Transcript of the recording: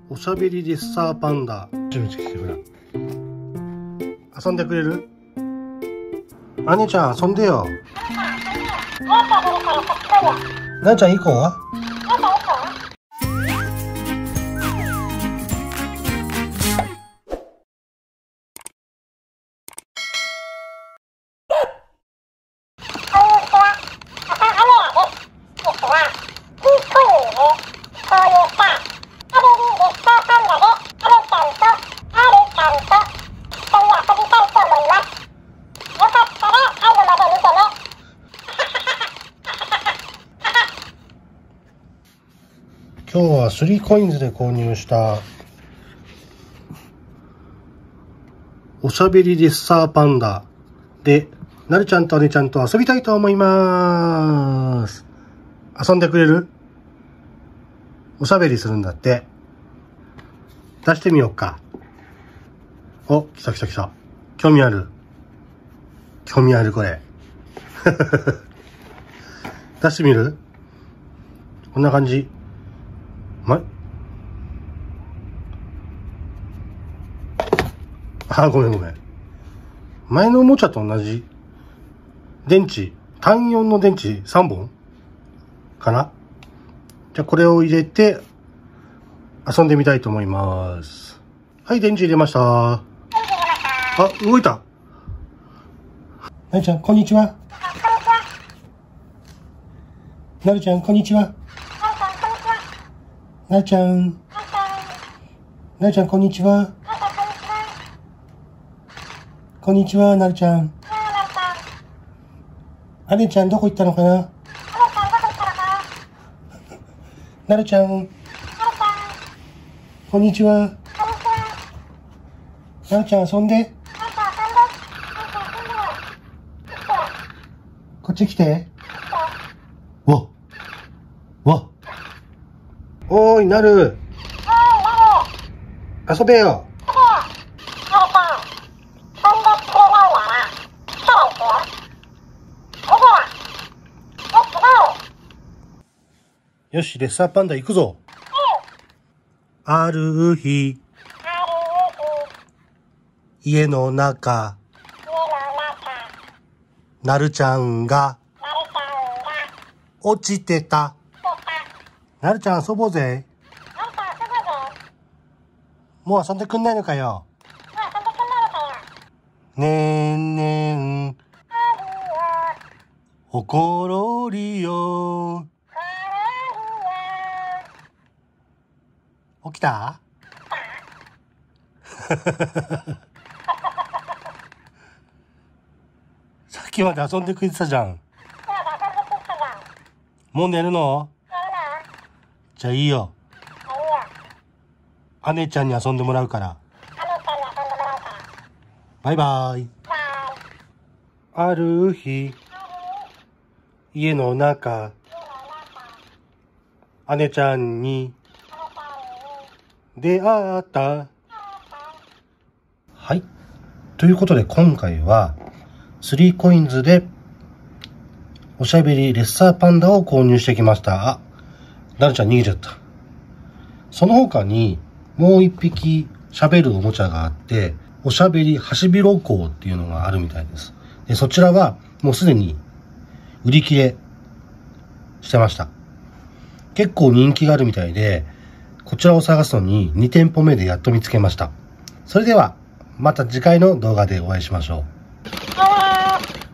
おしゃべりレッサーパンダ。遊んでくれる？あねちゃん遊んでよ。なちゃん行こう。今日は3COINSで購入したおしゃべりレッサーパンダでなるちゃんとあねちゃんと遊びたいと思います。遊んでくれる？おしゃべりするんだって。出してみようか。お、来た来た来た。興味ある。興味あるこれ。出してみる？こんな感じ。ごめんごめん。前のおもちゃと同じ。電池、単4の電池3本かな？じゃあこれを入れて遊んでみたいと思います。はい、電池入れました。あ、動いた。なるちゃん、こんにちは。なるちゃん、こんにちは。なるちゃん。なるちゃん、こんにちは。こんにちは、なるちゃん。あねちゃん、どこ行ったのかな？なるちゃん。こんにちは。なるちゃん、遊んで。こっち来て。わおーい、なる。遊べよ。よし、レッサーパンダ行くぞ。ある日、家の中、なるちゃんが落ちてた。なるちゃん遊ぼうぜ。もう遊んでくんないのかよ。ねんねん、ほころりよ。起きた？さっきまで遊んでくれてたじゃん。もう寝るの？じゃあいいよ。あねちゃんに遊んでもらうから。バイバイ。ある日、家の中、あねちゃんに出会った。はい。ということで今回は 3COINS でおしゃべりレッサーパンダを購入してきました。あ、なるちゃん逃げちゃった。その他にもう一匹喋るおもちゃがあって、おしゃべりハシビロコウっていうのがあるみたいです。で、そちらはもうすでに売り切れしてました。結構人気があるみたいで、こちらを探すのに2店舗目でやっと見つけました。それではまた次回の動画でお会いしましょう。